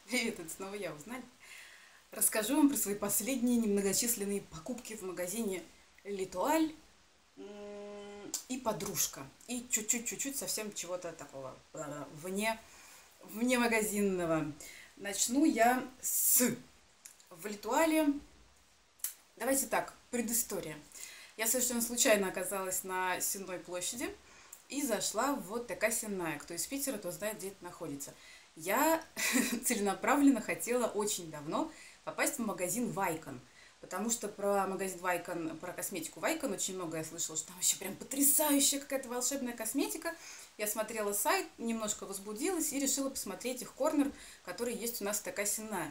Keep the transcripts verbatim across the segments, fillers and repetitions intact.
Привет, это снова я, узнали? Расскажу вам про свои последние немногочисленные покупки в магазине Литуаль и подружка. И чуть-чуть, чуть-чуть совсем чего-то такого э, вне, вне магазинного. Начну я с... В Литуале... Давайте так, предыстория. Я совершенно случайно оказалась на Сенной площади и зашла в вот такая Сенная. Кто из Питера, то знает, где это находится. Я целенаправленно хотела очень давно попасть в магазин Вайкон, потому что про магазин Вайкон, про косметику Вайкон очень много я слышала, что там вообще прям потрясающая какая-то волшебная косметика. Я смотрела сайт, немножко возбудилась и решила посмотреть их корнер, который есть у нас такая Сенная.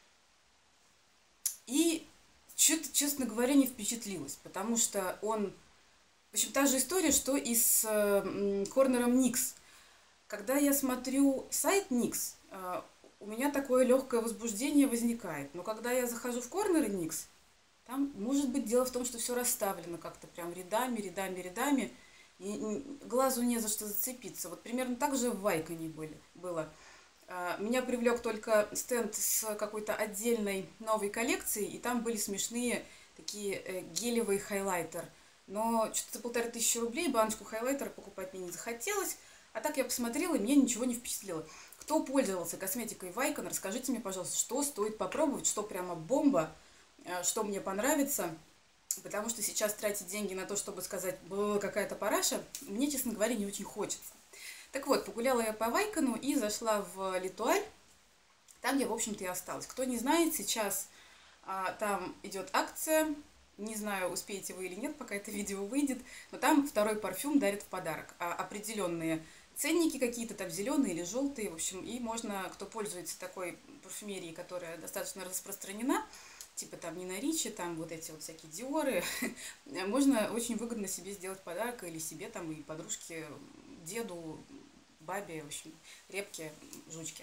И что-то, честно говоря, не впечатлилась, потому что он... В общем, та же история, что и с э, корнером Никс. Когда я смотрю сайт Никс, у меня такое легкое возбуждение возникает. Но когда я захожу в корнеры Никс, там может быть дело в том, что все расставлено как-то прям рядами, рядами, рядами. И глазу не за что зацепиться. Вот примерно так же в Вайконе были, было. Меня привлек только стенд с какой-то отдельной новой коллекцией, и там были смешные такие гелевые хайлайтер. Но что-то за полторы тысячи рублей баночку хайлайтера покупать мне не захотелось. А так я посмотрела, и меня ничего не впечатлило. Кто пользовался косметикой Вайкон, расскажите мне, пожалуйста, что стоит попробовать, что прямо бомба, что мне понравится. Потому что сейчас тратить деньги на то, чтобы сказать, была какая-то параша, мне, честно говоря, не очень хочется. Так вот, погуляла я по Вайкону и зашла в Литуаль. Там я, в общем-то, и осталась. Кто не знает, сейчас а, там идет акция. Не знаю, успеете вы или нет, пока это видео выйдет. Но там второй парфюм дарят в подарок. А определенные ценники какие-то, там зеленые или желтые. В общем, и можно, кто пользуется такой парфюмерией, которая достаточно распространена, типа там Нина Ричи, там вот эти вот всякие Диоры, можно очень выгодно себе сделать подарок или себе там и подружке, деду, бабе, в общем, репке, жучке.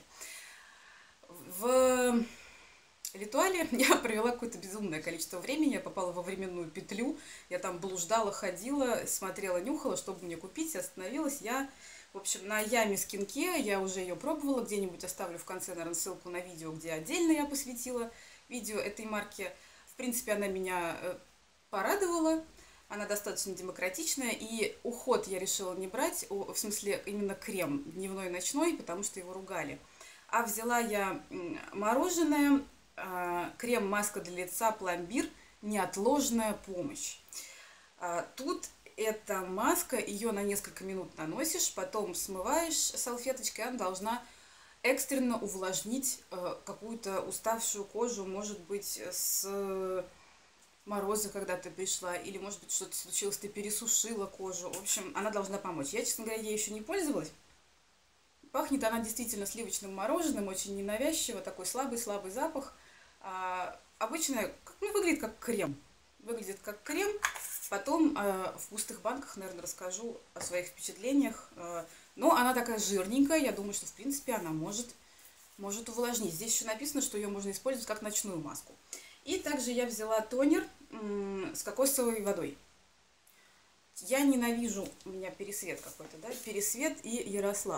В Литуале я провела какое-то безумное количество времени, я попала во временную петлю, я там блуждала, ходила, смотрела, нюхала, чтобы мне купить, остановилась я, в общем, на Яме Скинке, я уже ее пробовала, где-нибудь оставлю в конце, наверное, ссылку на видео, где отдельно я посвятила видео этой марки. В принципе, она меня порадовала, она достаточно демократичная, и уход я решила не брать, в смысле именно крем дневной и ночной, потому что его ругали. А взяла я мороженое, крем-маска для лица пломбир «Неотложная помощь». Тут эта маска, ее на несколько минут наносишь, потом смываешь салфеточкой, она должна экстренно увлажнить какую-то уставшую кожу, может быть, с мороза, когда ты пришла, или, может быть, что-то случилось, ты пересушила кожу. В общем, она должна помочь. Я, честно говоря, ей еще не пользовалась. Пахнет она действительно сливочным мороженым, очень ненавязчиво, такой слабый-слабый запах. А, обычно ну, выглядит как крем. Выглядит как крем. Потом э, в пустых банках, наверное, расскажу о своих впечатлениях. Э, но она такая жирненькая, я думаю, что, в принципе, она может, может увлажнить. Здесь еще написано, что ее можно использовать как ночную маску. И также я взяла тонер с кокосовой водой. Я ненавижу, у меня пересвет какой-то, да, пересвет и Ярослав.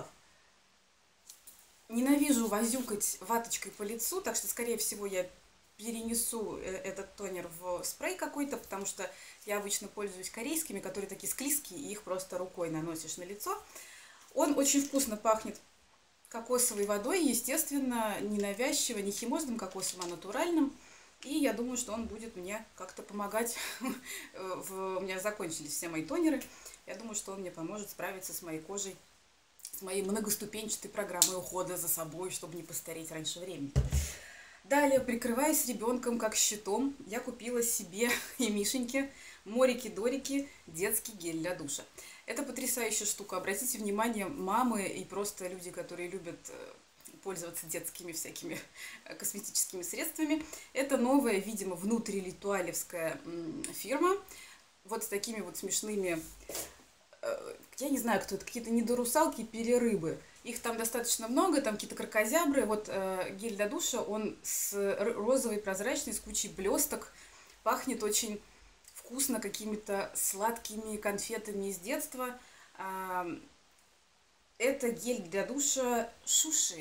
Ненавижу возюкать ваточкой по лицу, так что, скорее всего, я перенесу этот тонер в спрей какой-то, потому что я обычно пользуюсь корейскими, которые такие склизкие, и их просто рукой наносишь на лицо. Он очень вкусно пахнет кокосовой водой, естественно, ненавязчиво, не химозным кокосом, а натуральным. И я думаю, что он будет мне как-то помогать. У меня закончились все мои тонеры. Я думаю, что он мне поможет справиться с моей кожей, с моей многоступенчатой программой ухода за собой, чтобы не постареть раньше времени. Далее, прикрываясь ребенком как щитом, я купила себе и Мишеньке Морики-Дорики детский гель для душа. Это потрясающая штука. Обратите внимание, мамы и просто люди, которые любят пользоваться детскими всякими косметическими средствами. Это новая, видимо, внутрилитуалевская фирма. Вот с такими вот смешными, я не знаю, кто это, какие-то недорусалки, перерыбы. Их там достаточно много, там какие-то кракозябры. Вот гель для душа, он с розовой, прозрачной, с кучей блесток. Пахнет очень вкусно какими-то сладкими конфетами из детства. Это гель для душа Шуши.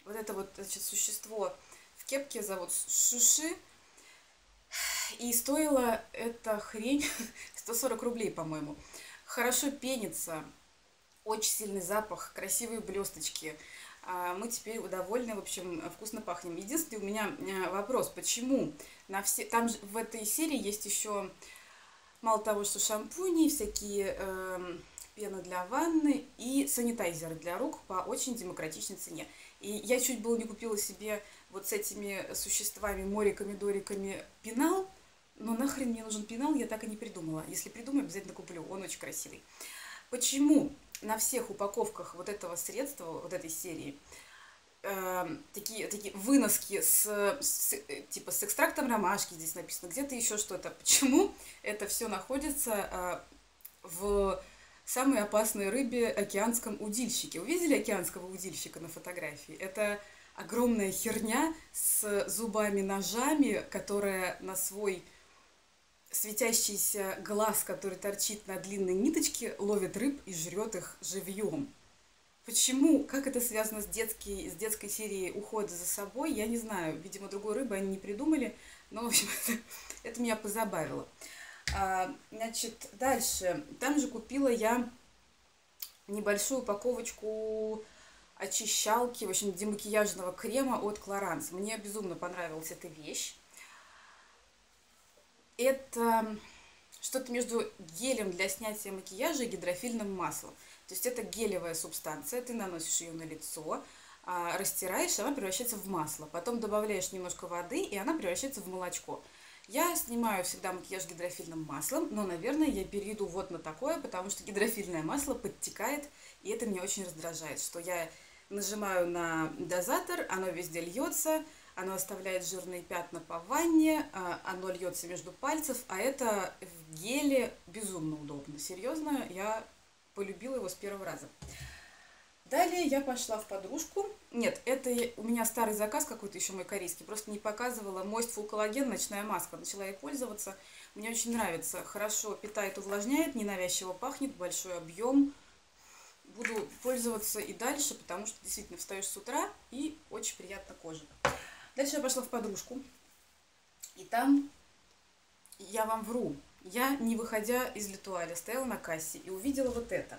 Вот это вот, значит, существо в кепке зовут Шуши. И стоила эта хрень сто сорок рублей, по-моему. Хорошо пенится, очень сильный запах, красивые блесточки. Мы теперь довольны, в общем, вкусно пахнем. Единственный у меня вопрос, почему на все... Там же в этой серии есть еще, мало того, что шампуни, всякие э, пены для ванны и санитайзеры для рук по очень демократичной цене. И я чуть было не купила себе вот с этими существами, мориками-дориками пенал, но нахрен мне нужен пенал, я так и не придумала. Если придумаю, обязательно куплю, он очень красивый. Почему на всех упаковках вот этого средства, вот этой серии, э, такие, такие выноски с, с, типа с экстрактом ромашки, здесь написано, где-то еще что-то. Почему это все находится э, в самой опасной рыбе океанском удильщике? Увидели океанского удильщика на фотографии? Это огромная херня с зубами-ножами, которая на свой светящийся глаз, который торчит на длинной ниточке, ловит рыб и жрет их живьем. Почему? Как это связано с, детской, с детской серией ухода за собой, я не знаю. Видимо, другой рыбы они не придумали, но, в общем, это, это меня позабавило. А, значит, дальше. Там же купила я небольшую упаковочку очищалки, в общем, демакияжного крема от Clarins. Мне безумно понравилась эта вещь. Это что-то между гелем для снятия макияжа и гидрофильным маслом. То есть это гелевая субстанция, ты наносишь ее на лицо, растираешь, она превращается в масло. Потом добавляешь немножко воды, и она превращается в молочко. Я снимаю всегда макияж гидрофильным маслом, но, наверное, я перейду вот на такое, потому что гидрофильное масло подтекает, и это меня очень раздражает, что я нажимаю на дозатор, оно везде льется, оно оставляет жирные пятна по ванне, оно льется между пальцев, а это в геле безумно удобно. Серьезно, я полюбила его с первого раза. Далее я пошла в подружку. Нет, это у меня старый заказ какой-то еще мой корейский, просто не показывала. Moist Full Collagen, ночная маска. Начала ей пользоваться. Мне очень нравится. Хорошо питает, увлажняет, ненавязчиво пахнет, большой объем. Буду пользоваться и дальше, потому что действительно встаешь с утра и очень приятно коже. Дальше я пошла в подружку, и там, я вам вру, я, не выходя из Летуаля, стояла на кассе и увидела вот это.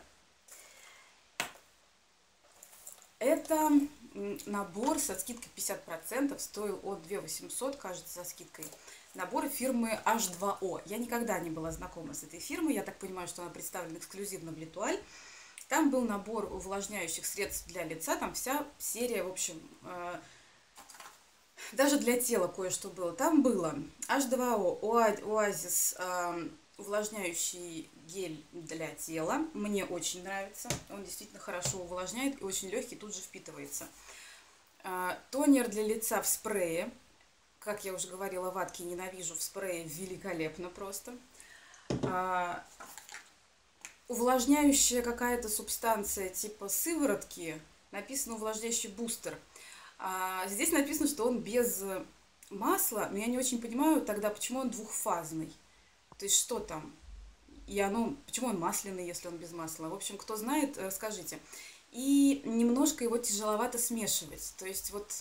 Это набор со скидкой пятьдесят процентов, стоил от две тысячи восемьсот, кажется, со скидкой. Набор фирмы эйч два о. Я никогда не была знакома с этой фирмой, я так понимаю, что она представлена эксклюзивно в Летуаль. Там был набор увлажняющих средств для лица, там вся серия, в общем... Даже для тела кое-что было. Там было эйч два о, Oasis, э, увлажняющий гель для тела. Мне очень нравится. Он действительно хорошо увлажняет и очень легкий, тут же впитывается. Э, тонер для лица в спрее. Как я уже говорила, ватки ненавижу, в спрее великолепно просто. Э, увлажняющая какая-то субстанция типа сыворотки. Написано увлажняющий бустер. А здесь написано, что он без масла, но я не очень понимаю тогда, почему он двухфазный. То есть что там? И оно, почему он масляный, если он без масла? В общем, кто знает, скажите. И немножко его тяжеловато смешивать. То есть вот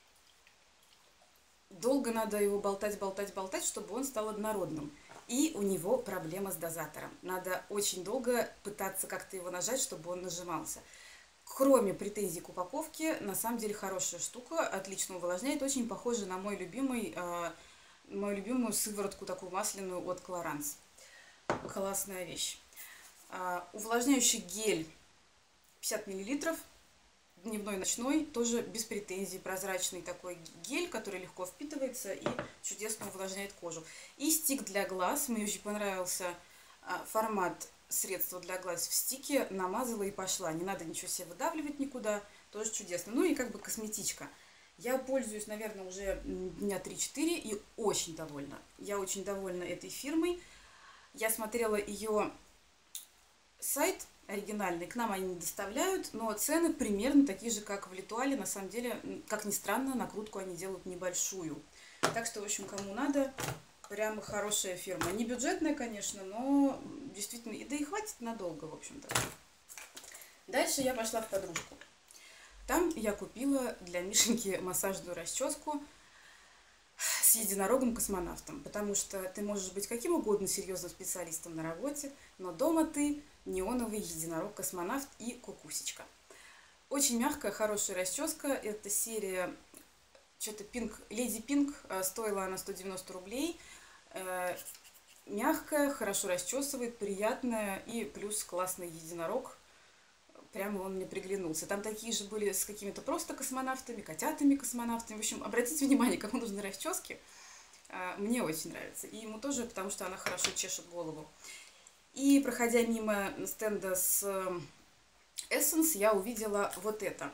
долго надо его болтать, болтать, болтать, чтобы он стал однородным. И у него проблема с дозатором. Надо очень долго пытаться как-то его нажать, чтобы он нажимался. Кроме претензий к упаковке, на самом деле хорошая штука, отлично увлажняет, очень похожа на мой любимый, э, мою любимую сыворотку, такую масляную от Clarins. Классная вещь. Э, увлажняющий гель пятьдесят миллилитров, дневной, ночной, тоже без претензий, прозрачный такой гель, который легко впитывается и чудесно увлажняет кожу. И стик для глаз, мне очень понравился э, формат средство для глаз в стике, намазала и пошла. Не надо ничего себе выдавливать никуда, тоже чудесно. Ну и как бы косметичка. Я пользуюсь, наверное, уже дня три-четыре и очень довольна. Я очень довольна этой фирмой. Я смотрела ее сайт оригинальный, к нам они не доставляют, но цены примерно такие же, как в Летуале. На самом деле, как ни странно, накрутку они делают небольшую. Так что, в общем, кому надо... Прямо хорошая фирма. Не бюджетная, конечно, но действительно, да и хватит надолго, в общем-то. Дальше я пошла в подружку. Там я купила для Мишеньки массажную расческу с единорогом-космонавтом, потому что ты можешь быть каким угодно серьезным специалистом на работе, но дома ты неоновый единорог-космонавт и кукусечка. Очень мягкая, хорошая расческа. Это серия что-то Pink, Lady Pink, стоила она сто девяносто рублей. Мягкая, хорошо расчесывает, приятная, и плюс классный единорог. Прямо он мне приглянулся. Там такие же были с какими-то просто космонавтами, котятами-космонавтами. В общем, обратите внимание, кому нужны расчески. Мне очень нравится. И ему тоже, потому что она хорошо чешет голову. И проходя мимо стенда с Essence, я увидела вот это.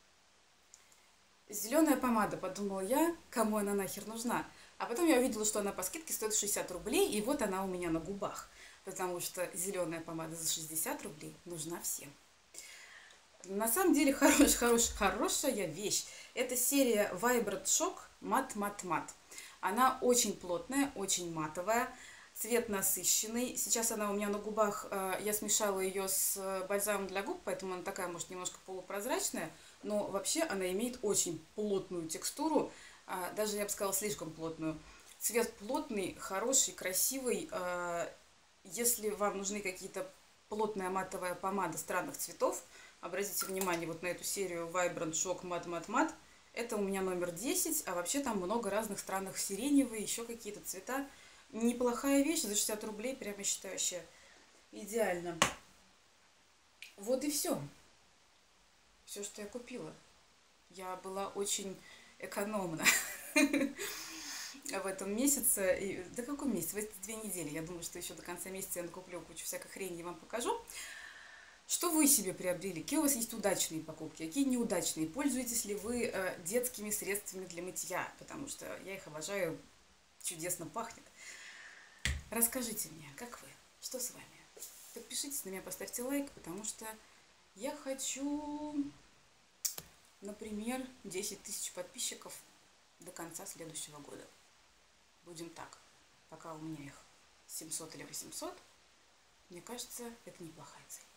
Зеленая помада, подумала я, кому она нахер нужна. А потом я увидела, что она по скидке стоит шестьдесят рублей, и вот она у меня на губах. Потому что зеленая помада за шестьдесят рублей нужна всем. На самом деле хорош, хорош, хорошая вещь. Это серия Vibrant Shock Matte Matte Matte. Она очень плотная, очень матовая, цвет насыщенный. Сейчас она у меня на губах, я смешала ее с бальзамом для губ, поэтому она такая, может, немножко полупрозрачная. Но вообще она имеет очень плотную текстуру, даже, я бы сказала, слишком плотную. Цвет плотный, хороший, красивый. Если вам нужны какие-то плотная матовая помада странных цветов, обратите внимание вот на эту серию Vibrant Shock Matte Matte Matte. Это у меня номер десять, а вообще там много разных странных сиреневые, еще какие-то цвета. Неплохая вещь, за шестьдесят рублей, прямо считаю, вообще идеально. Вот и все. Все, что я купила. Я была очень экономна в этом месяце. И, да какой месяц? В эти две недели. Я думаю, что еще до конца месяца я накуплю кучу всякой хрени и вам покажу. Что вы себе приобрели? Какие у вас есть удачные покупки? Какие неудачные? Пользуетесь ли вы э, детскими средствами для мытья? Потому что я их обожаю, чудесно пахнет. Расскажите мне, как вы? Что с вами? Подпишитесь на меня, поставьте лайк, потому что я хочу, например, десять тысяч подписчиков до конца следующего года. Будем так. Пока у меня их семьсот или восемьсот, мне кажется, это неплохая цель.